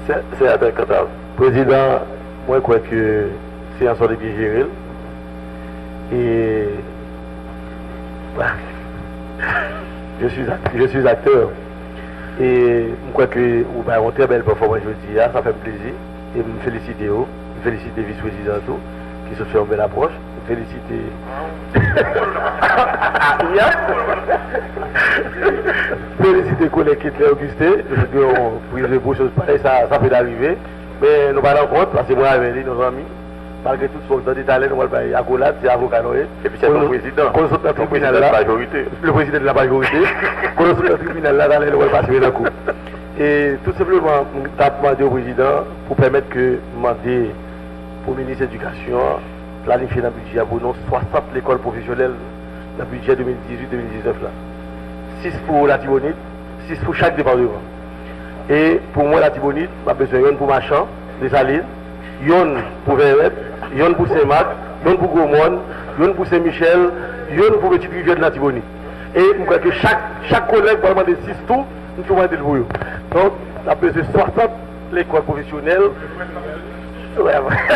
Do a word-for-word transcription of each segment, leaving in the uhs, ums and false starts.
C'est Adel Président, moi je crois que c'est un sort de bien géré. Et bah, je, suis, je suis acteur. Et je crois que vous avez une très belle performance aujourd'hui, ça fait plaisir. Et je me félicite, je me félicite les vice-présidents qui se font une belle approche. Je me félicite. Félicite les collègues qui étaient Augustin. Pour les choses pareilles, ça, ça peut arriver. Mais nous parlons compte, parce que moi, avec nos amis, malgré tout ce qu'on dit à l'aide, nous allons à Accolade, c'est avocat Noé. Et puis c'est le président. Quand nous sommes dans le tribunal là, le président de la majorité, quand nous sommes dans le tribunal là, nous allons passer la cour. Et tout simplement, nous avons demandé au président pour permettre que demander pour le ministre de l'Éducation planifier dans le budget pour nous soixante l'école professionnelle dans le budget deux mille dix-huit deux mille dix-neuf là. six pour la Tibonite, six pour chaque département. Et pour moi, la Tibonite, je besoin de pour Machan, des Salines, yon pour Verret, yon pour Saint-Marc, yon pour Gaumont, yon pour Saint-Michel, yon pour Petit Rivière de la Tibonite. Et je crois que chaque, chaque collègue va demander six tours, nous pouvons demander le bouillon. Donc, on a besoin de soixante l'école professionnelle. Ouais,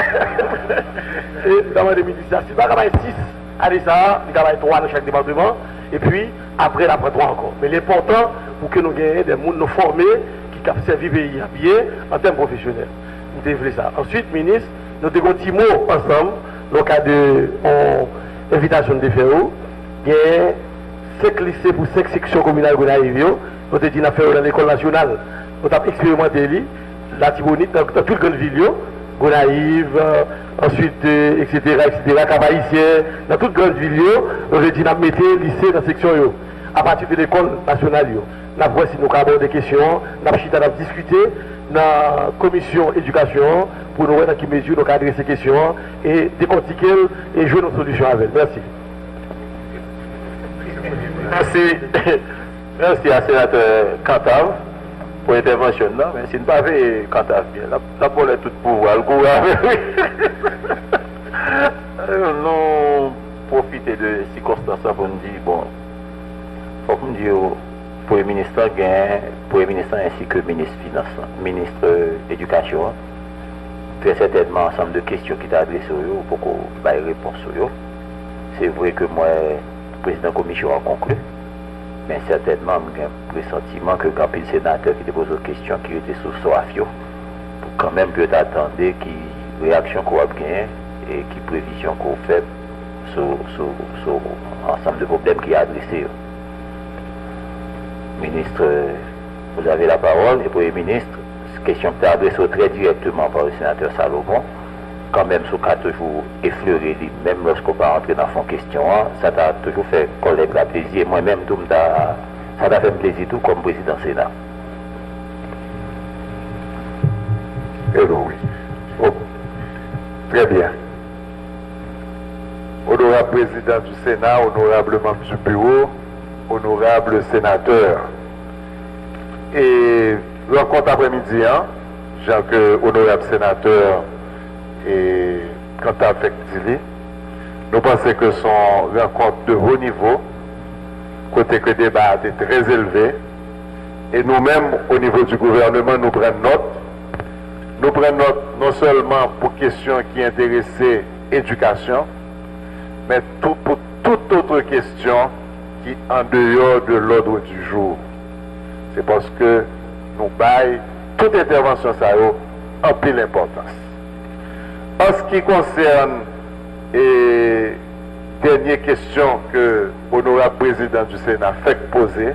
et dans les ministères, si vous avez six, allez ça, vous avez trois dans chaque département, et puis après, après trois encore. Mais l'important, pour que nous gagnions des gens nous formés, qui peuvent servir le pays bien en termes professionnels. Nous devons ça. Ensuite, ministre, nous avons un petit mot ensemble, dans le cas de l'invitation de faire. Il y a cinq lycées pour cinq sections communales qu'on a eu. Nous avons dit affaire dans l'école nationale. Nous avons expérimenté la Tibonite dans toute grande ville. Gonaïve, euh, ensuite, euh, et cetera, et cetera, Cabaïsien, dans toute grande ville, on a dit qu'on mettait lycée dans la section, yo. À partir de l'école nationale. Nous avons si nous avons des questions, nous avons discuté dans la commission éducation pour nous voir dans quelle mesure nous avons adressé ces questions et décortiquer et jouer nos solutions avec. Merci. Merci. Merci à sénateur Cantave pour l'intervention là, mais si nous pas fait Cantave bien, la police tout pouvoir, le gouvernement. Nous profiter de circonstances pour nous dire, bon, il faut que nous disions pour le ministre gain, pour le ministre ainsi que le ministre Finance, ministre Éducation, très certainement ensemble de questions qui t'a adressées pour qu'on ait réponse sur eux. C'est vrai que moi, le président de la commission a conclu. Mais certainement, j'ai un pressentiment que quand le sénateur qui te pose des questions qui étaient sous Soafio, pour quand même peut attendre qui réaction qu'on a gagné et qui prévision qu'on fait sur, sur, sur ensemble de problèmes qui a adressé. Ministre, vous avez la parole, et Premier ministre, question qui est adressée très directement par le sénateur Salomon. Quand même, ce cas toujours effleuré, même lorsqu'on va entrer dans son question, ça t'a toujours fait collègue la plaisir. Moi-même, ça t'a fait plaisir tout comme président Sénat. Hello, oui. Oh. Très bien. Honorable président du Sénat, honorable membre du bureau, honorable sénateur. Et rencontre après-midi, hein, genre que honorable sénateur et quant à Fekdili, nous pensons que son rencontre de haut niveau, côté que le débat est très élevé, et nous-mêmes, au niveau du gouvernement, nous prenons note. Nous prenons note non seulement pour questions qui intéressaient l'éducation, mais tout, pour toute autre question qui en dehors de l'ordre du jour. C'est parce que nous baillons toute intervention ça a en pile importance. En ce qui concerne et dernière question que l'honorable président du Sénat fait poser,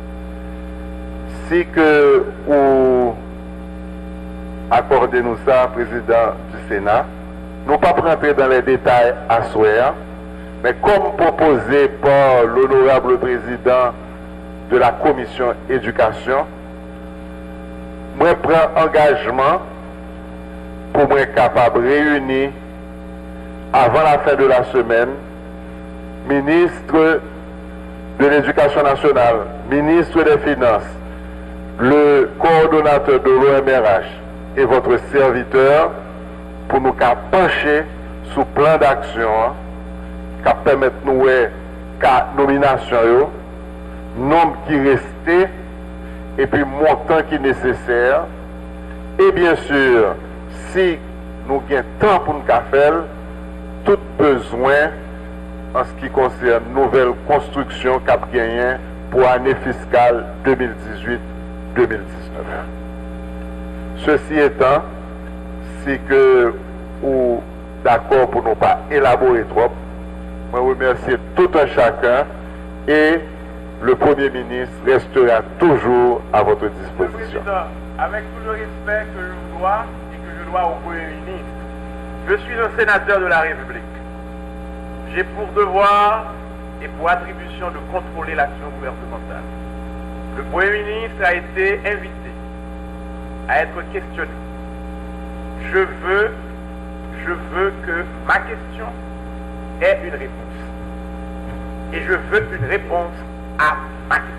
si que vous accordez-nous ça, président du Sénat, nous ne pas rentrer dans les détails à souhait, mais comme proposé par l'honorable président de la commission éducation, moi prends engagement pour moi capable de réunir avant la fin de la semaine, ministre de l'Éducation nationale, ministre des Finances, le coordonnateur de l'O M R H et votre serviteur pour nous pencher sous plan d'action qui permettre nous la nomination, nombre qui restait et puis montant qui est nécessaire Et bien sûr, si nous avons temps pour nous faire, tout besoin en ce qui concerne nouvelle construction cap gagné pour l'année fiscale deux mille dix-huit deux mille dix-neuf. Ceci étant, si que ou d'accord pour ne pas élaborer trop, je remercie tout un chacun et le Premier ministre restera toujours à votre disposition. Avec tout le respect que je dois et que je dois au Premier ministre, je suis un sénateur de la République. J'ai pour devoir et pour attribution de contrôler l'action gouvernementale. Le Premier ministre a été invité à être questionné. Je veux, je veux que ma question ait une réponse. Et je veux une réponse à ma question.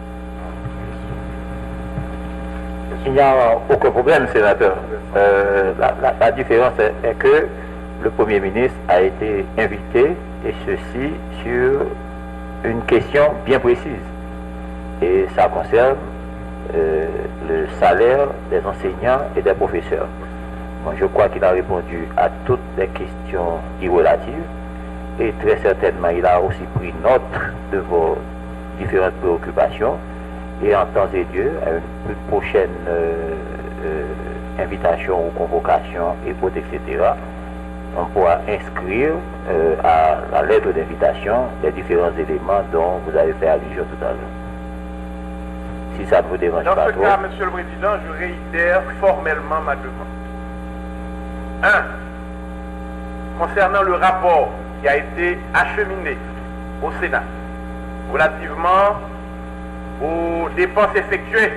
Il n'y a aucun problème, sénateur. Euh, la, la, la différence est, est que le Premier ministre a été invité, et ceci sur une question bien précise. Et ça concerne euh, le salaire des enseignants et des professeurs. Bon, je crois qu'il a répondu à toutes les questions irrelatives, et très certainement il a aussi pris note de vos différentes préoccupations. Et en temps et lieu, à une prochaine euh, euh, invitation ou convocation et autres, et cetera, on pourra inscrire euh, à la lettre d'invitation les différents éléments dont vous avez fait allusion tout à l'heure. Si ça ne vous dérange Dans pas ce trop. cas, Monsieur le Président, je réitère formellement ma demande. Un, concernant le rapport qui a été acheminé au Sénat relativement aux dépenses effectuées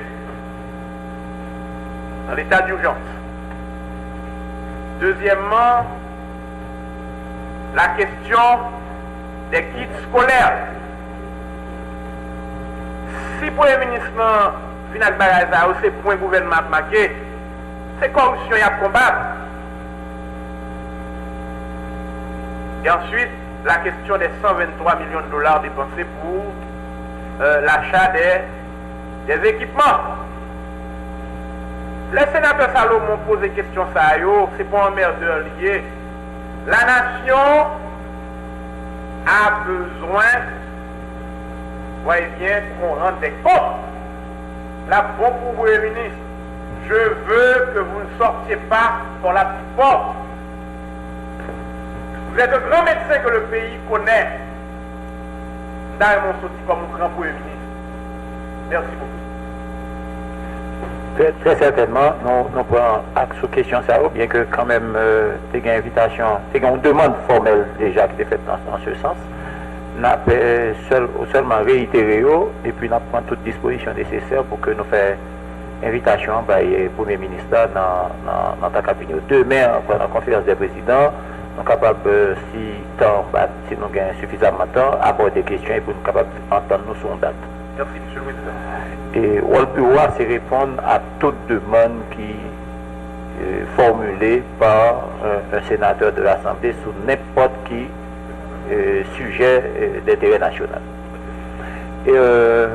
dans l'état d'urgence. Deuxièmement, la question des kits scolaires. Si le Premier ministre final Baraza, c'est point gouvernement marqué, c'est corruption et à combattre. Et ensuite, la question des cent vingt-trois millions de dollars dépensés pour euh, l'achat des, des équipements. Les sénateurs Salomon posent des questions ça, c'est pour un merdeur lié. La nation a besoin, voyez bien, qu'on rende des comptes. La bon pour vous, le ministre, je veux que vous ne sortiez pas pour la petite porte. Vous êtes un grand médecin que le pays connaît. D'ailleurs, mon sorti comme un grand Premier ministre. Merci beaucoup. Très, très certainement, nous, nous prenons acte sur question ça, bien que quand même, euh, il y a une invitation, il y a une demande formelle déjà qui est faite dans, dans ce sens. Nous avons seul, seulement réitéré et puis nous prenons toute disposition nécessaire pour que nous fassions invitation par le Premier ministre dans, dans, dans ta cabinet. Demain, pendant la conférence des présidents, nous sommes capables, si, temps, bah, si nous avons suffisamment de temps, aborder des questions et pour nous capables d'entendre nous sur une date. Merci, Monsieur le Président. Et le bureau, c'est répondre à toute demande qui est formulée par un, un sénateur de l'Assemblée sur n'importe qui euh, sujet euh, d'intérêt national. Et euh,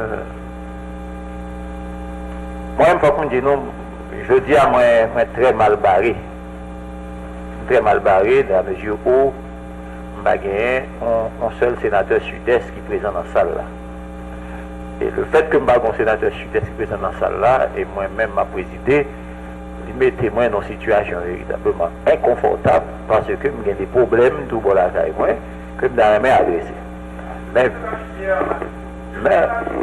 moi, je dis à moi, moi très mal barré. Très mal barré dans la mesure où je n'ai un seul sénateur sud-est qui est présent dans la salle là. Et le fait que je n'ai un sénateur sud-est qui est présent dans la salle là, et moi-même m'a présidé, il mettait moi dans une situation véritablement inconfortable parce que j'ai des problèmes tout bon là avec moi que je n'ai jamais adressé. Mais, mais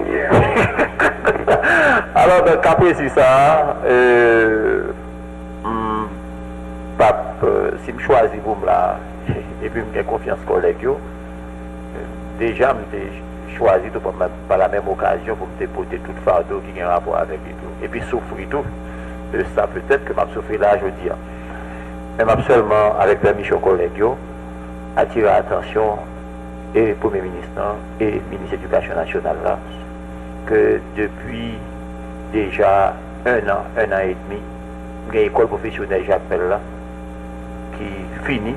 alors donc après c'est ça, euh, hum, pape, euh, si je choisis pour là et puis j'ai confiance collègue, euh, déjà je choisi tout par, par la même occasion pour me déposer tout fardeau qui a un rapport avec et tout, et puis souffrir tout. De ça peut-être que je souffrir là, je dis. Mais seulement avec permission collègue, attirer l'attention et Premier ministre et ministre de l'Éducation nationale là, que depuis déjà un an, un an et demi, il y a une école professionnelle, j'appelle là, qui finit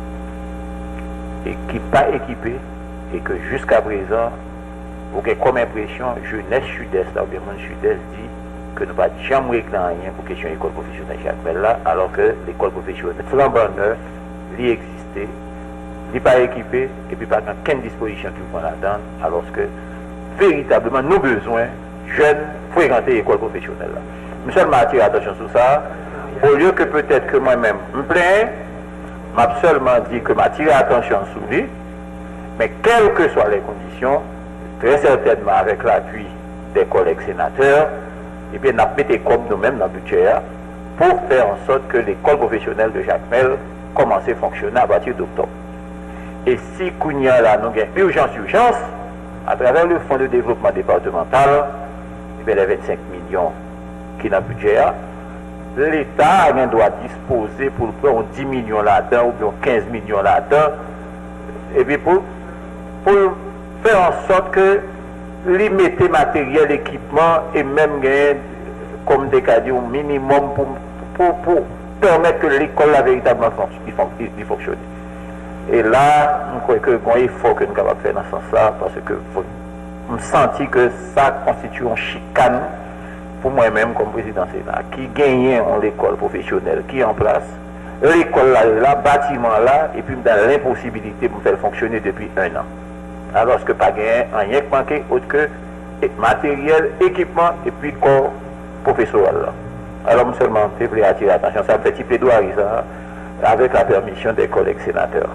et qui n'est pas équipée, et que jusqu'à présent, vous avez comme impression, jeunesse sud-est, là, ou bien monde sud-est dit, que nous ne pas jamais régler rien pour question école professionnelle Jacmel là, alors que l'école professionnelle flambant neuf, il existait, il n'est pas équipé, et puis pas aucune disposition qui prend là-dedans, alors que véritablement nous besoin jeunes fréquenter l'école professionnelle là. Je seulement attirer attention sur ça, au lieu que peut-être que moi-même me plains, m'a seulement dit que m'attirer attention sur lui, mais quelles que soient les conditions, très certainement avec l'appui des collègues sénateurs, et bien, nous mettons comme nous-mêmes dans le budget pour faire en sorte que l'école professionnelle de Jacmel commence à fonctionner à partir d'octobre. Et si Kounia là, nous avons urgence, urgence, à travers le fonds de développement départemental, et bien, les vingt-cinq millions qui sont dans le budget, l'État doit disposer pour prendre dix millions là-dedans ou bien quinze millions là-dedans, et puis pour, pour faire en sorte que limiter matériel, équipement et même comme des cas au minimum pour, pour, pour permettre que l'école a véritablement fonctionne. Et là, je crois que il faut que nous capables de faire dans ce sens-là parce que je sens que ça constitue une chicane pour moi-même comme président Sénat qui gagne en l'école professionnelle qui est en place. L'école là, là, bâtiment là, et puis dans l'impossibilité de faire fonctionner depuis un an. Alors que pas gagné rien que manqué autre que matériel, équipement et puis corps professoral. Alors nous seulement je voulais attirer l'attention, ça me fait petit plaidoyer ça, avec la permission des collègues sénateurs.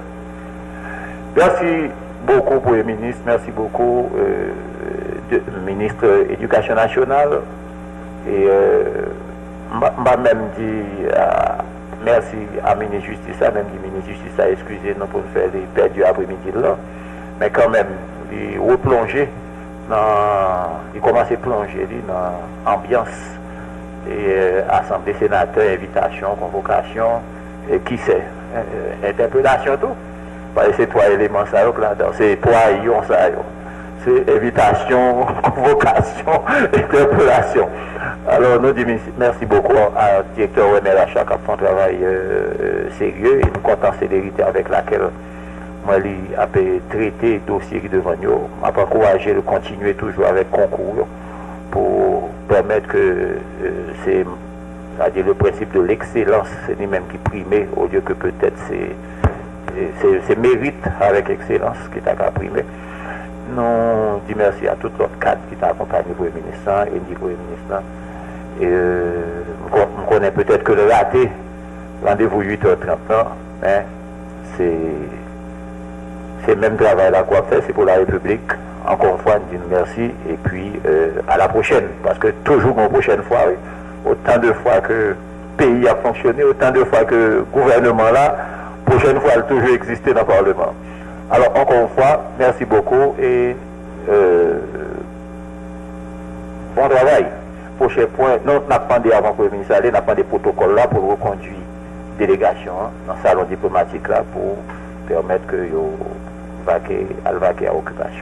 Merci beaucoup pour le ministre, merci beaucoup euh, de, ministre de l'Éducation nationale et euh, m'a même dit euh, merci à la ministre de la Justice, même dit ministre de la Justice a excusé nous pour faire les perdus après-midi là. Mais quand même, il replonger dans, il commence à plonger dans l'ambiance et euh, assemblée sénateur, invitation, convocation, et qui sait, euh, interpellation tout. Parce que c'est trois éléments ça là-dedans, c'est trois ions ça, c'est invitation, convocation, interpellation. Alors nous disons merci beaucoup à directeur René Lacha qui a fait un travail euh, sérieux et nous comptons célérité avec laquelle moi, il a traité le dossier devant nous. Je vais encourager de continuer toujours avec concours pour permettre que euh, c'est, c'est-à-dire le principe de l'excellence, c'est lui-même qui prime au lieu que peut-être c'est, c'est, c'est mérite avec excellence qui t'a primé. Nous disons merci à tout l'autre cadre qui t'a accompagné pour le ministre et dit pour le ministre. Et euh, on connaît peut-être que le raté, rendez-vous huit heures trente, mais c'est. C'est le même travail là qu'on fait, c'est pour la République. Encore une fois, nous disons merci et puis euh, à la prochaine. Parce que toujours une prochaine fois, oui, autant de fois que le pays a fonctionné, autant de fois que le gouvernement là, prochaine fois, elle a toujours existé dans le Parlement. Alors encore une fois, merci beaucoup et euh, bon travail. Prochain point, nous avons demandé avant que le ministre allait, nous avons demandé des protocoles là pour reconduire la délégation hein, dans le salon diplomatique là pour permettre que yo vaquer à vaquer à occupation.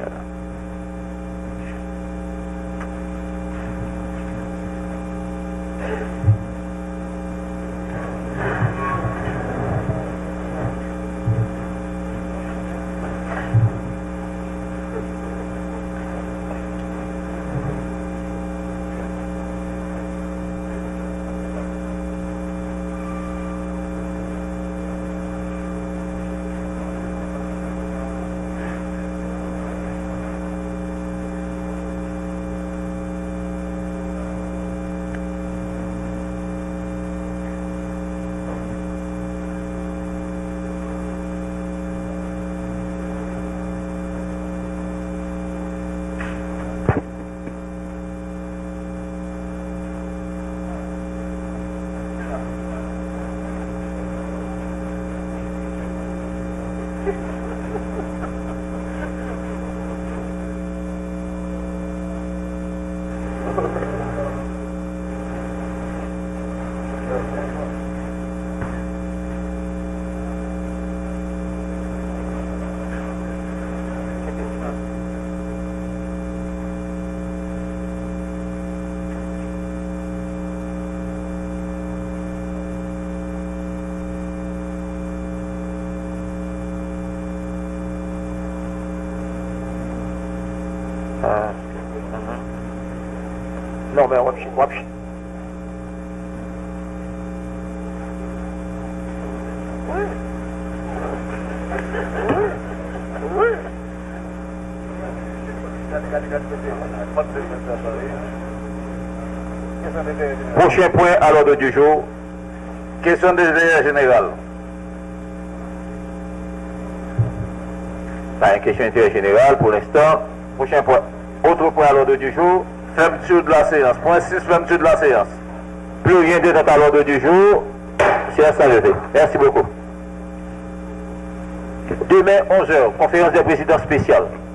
Non, mais on va Prochain point à l'ordre du jour, question des intérêts généraux. Pas une question d'intérêt général pour l'instant. Prochain point. Autre point à l'ordre du jour, fermeture de la séance. Point six, fermeture de la séance. Plus rien d'autre à l'ordre du jour. Séance à lever. Merci beaucoup. Demain, onze heures, conférence des présidents spéciale.